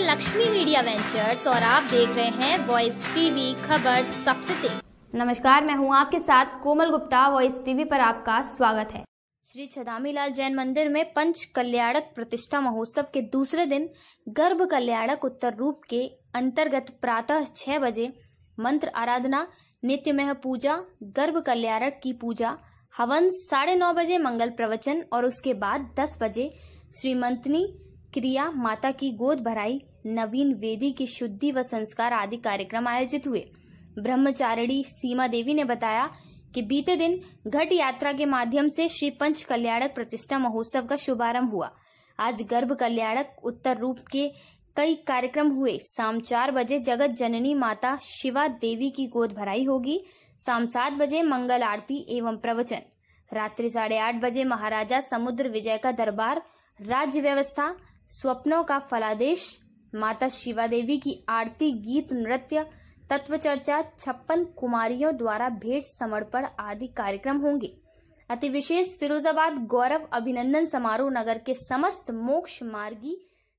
Lakshmi media ventures और आप देख रहे हैं वॉइस टीवी, खबर सबसे तेज। नमस्कार, मैं हूं आपके साथ कोमल गुप्ता। वॉइस टीवी पर आपका स्वागत है। श्री छदामीलाल जैन मंदिर में पंच कल्याणक प्रतिष्ठा महोत्सव के दूसरे दिन गर्भ कल्याणक उत्तर रूप के अंतर्गत प्रातः 6 बजे मंत्र आराधना, नित्यमय पूजा, गर्भ कल्याणक की पूजा, हवन, 9:30 बजे मंगल प्रवचन और उसके बाद 10 बजे श्रीमंतनी क्रिया, माता की गोद भराई, नवीन वेदी की शुद्धि व संस्कार आदि कार्यक्रम आयोजित हुए। ब्रह्मचारिणी सीमा देवी ने बताया कि बीते दिन घट यात्रा के माध्यम से श्री पंच कल्याणक प्रतिष्ठा महोत्सव का शुभारंभ हुआ। आज गर्भ कल्याणक उत्तर रूप के कई कार्यक्रम हुए। शाम 4 बजे जगत जननी माता शिवा देवी की गोद भराई होगी। शाम 7 बजे मंगल आरती एवं प्रवचन। रात्रि 8:30 बजे महाराजा समुद्र विजय का दरबार, राज्य व्यवस्था, स्वप्नों का फलादेश, माता शिवा देवी की आरती, गीत, नृत्य, तत्व चर्चा, 56 कुमारियों द्वारा भेंट समर्पण आदि कार्यक्रम होंगे। अति विशेष फिरोजाबाद गौरव अभिनंदन समारोह नगर के समस्त मोक्ष मार्गी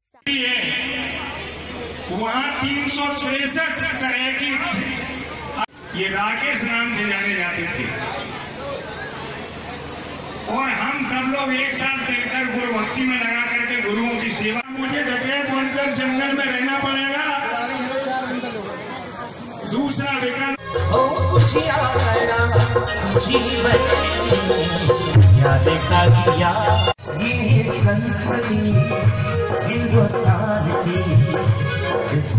वहाँ 363 तरह की ये राकेश नाम से जाने जाते थे और हम सब लोग एक साथ मिलकर गुरु भक्ति में लगा करके गुरुओं की सेवा। मुझे डकैत बनकर जंगल में रहना पड़ेगा। दूसरा विकल्प हिंदुस्तान की इस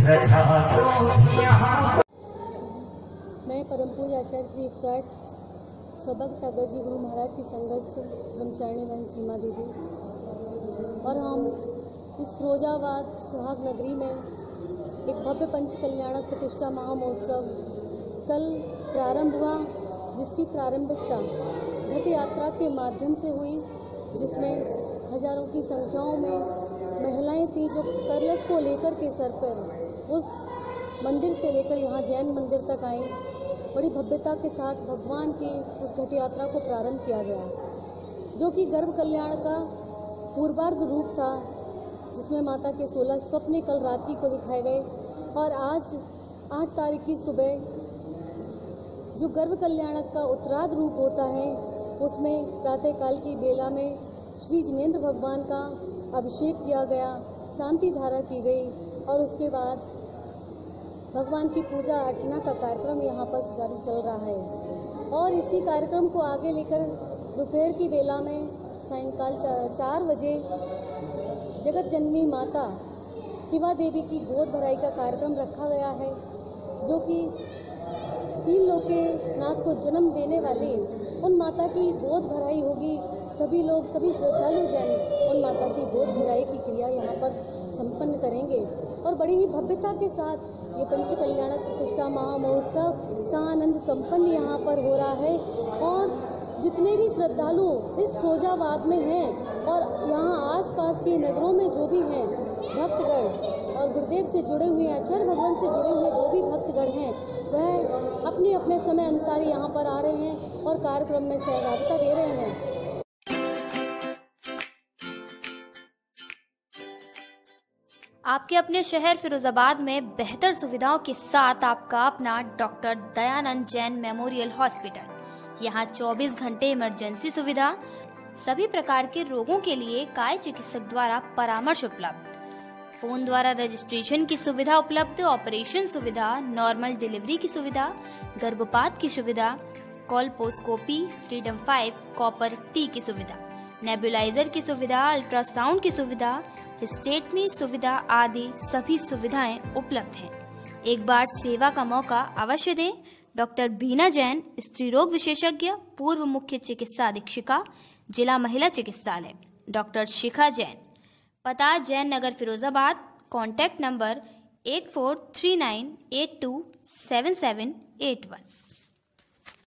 मैं परम पूज्य आचार्य श्री 61 सबक सागर जी गुरु महाराज की संगस्थ ब्रह्मचारिणी बहन सीमा देवी और हम इस फिरोजाबाद सुहाग नगरी में एक भव्य पंच कल्याणक प्रतिष्ठा महामहोत्सव कल प्रारंभ हुआ, जिसकी प्रारंभिकता घट यात्रा के माध्यम से हुई, जिसमें हजारों की संख्याओं में महिलाएं थीं जो कलश को लेकर के सर पर उस मंदिर से लेकर यहाँ जैन मंदिर तक आई। बड़ी भव्यता के साथ भगवान की उस घट यात्रा को प्रारंभ किया गया, जो कि गर्भ कल्याण का पूर्वार्ध रूप था, जिसमें माता के 16 स्वप्न कल रात्रि को दिखाए गए। और आज 8 तारीख की सुबह जो गर्भ कल्याणक का उत्तरार्ध रूप होता है, उसमें प्रातःकाल की बेला में श्री जिनेंद्र भगवान का अभिषेक किया गया, शांति धारा की गई और उसके बाद भगवान की पूजा अर्चना का कार्यक्रम यहाँ पर सुचारू चल रहा है। और इसी कार्यक्रम को आगे लेकर दोपहर की बेला में सायंकाल 4 बजे जगत जननी माता शिवा देवी की गोद भराई का कार्यक्रम रखा गया है, जो कि 3 लोक के नाथ को जन्म देने वाली उन माता की गोद भराई होगी। सभी लोग, सभी श्रद्धालु जन उन माता की गोद भराई की क्रिया यहाँ पर संपन्न करेंगे और बड़ी ही भव्यता के साथ ये पंच कल्याणक प्रतिष्ठा महामहोत्सव सानंद संपन्न यहाँ पर हो रहा है। और जितने भी श्रद्धालु इस फिरोजाबाद में हैं और यहाँ आसपास के नगरों में जो भी हैं भक्तगण और गुरुदेव से जुड़े हुए, आचार्य भगवान से जुड़े हुए जो भी भक्तगण हैं, वह अपने अपने समय अनुसार यहाँ पर आ रहे हैं और कार्यक्रम में सहभागिता दे रहे हैं। आपके अपने शहर फिरोजाबाद में बेहतर सुविधाओं के साथ आपका अपना doctor Dayanand Jain memorial hospital. यहाँ 24 घंटे इमरजेंसी सुविधा, सभी प्रकार के रोगों के लिए काय चिकित्सक द्वारा परामर्श उपलब्ध, फोन द्वारा रजिस्ट्रेशन की सुविधा उपलब्ध, ऑपरेशन सुविधा, नॉर्मल डिलीवरी की सुविधा, गर्भपात की सुविधा, कोलपोस्कोपी, फ्रीडम 5 कॉपर टी की सुविधा, नेबुलाइजर की सुविधा, अल्ट्रासाउंड की सुविधा, हिस्टेटमी सुविधा आदि सभी सुविधाएं उपलब्ध हैं। एक बार सेवा का मौका अवश्य दें। डॉक्टर बीना जैन, स्त्री रोग विशेषज्ञ, पूर्व मुख्य चिकित्सा अधीक्षिका, जिला महिला चिकित्सालय। डॉक्टर शिखा जैन, पता जैन नगर फिरोजाबाद। Contact number 8439827781।